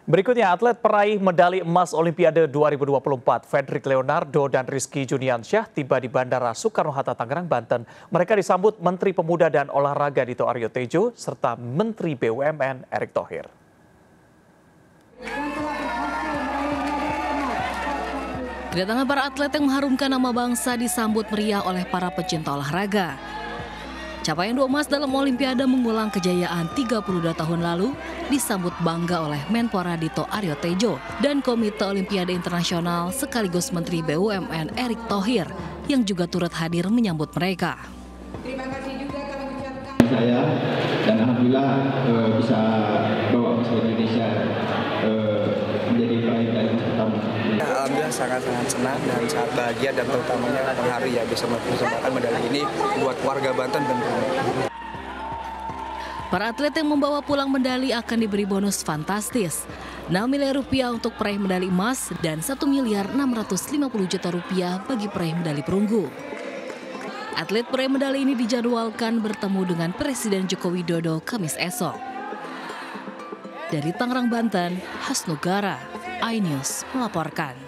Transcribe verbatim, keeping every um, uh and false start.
Berikutnya, atlet peraih medali emas Olimpiade dua ribu dua puluh empat, Fedrik Leonardo dan Rizky Juniansyah tiba di Bandara Soekarno-Hatta, Tangerang, Banten. Mereka disambut Menteri Pemuda dan Olahraga Dito Aryo Tejo serta Menteri B U M N Erick Thohir. Kedatangan para atlet yang mengharumkan nama bangsa disambut meriah oleh para pecinta olahraga. Capaian dua emas dalam Olimpiade mengulang kejayaan tiga puluh dua tahun lalu disambut bangga oleh Menpora Dito Aryo Tejo dan Komite Olimpiade Internasional sekaligus Menteri B U M N Erick Thohir yang juga turut hadir menyambut mereka. Terima kasih juga kami ucapkan. Saya dan alhamdulillah uh, bisa bawa bangsa Indonesia uh, menjadi peraih medali emas pertama. Alhamdulillah sangat-sangat senang dan sangat bahagia dan terutamanya hari ya bisa mempersembahkan medali ini buat warga Banten tentunya. Para atlet yang membawa pulang medali akan diberi bonus fantastis, enam miliar rupiah untuk peraih medali emas dan satu miliar enam ratus lima puluh juta rupiah bagi peraih medali perunggu. Atlet peraih medali ini dijadwalkan bertemu dengan Presiden Joko Widodo Kamis esok. Dari Tangerang, Banten, Hasnugara, iNews melaporkan.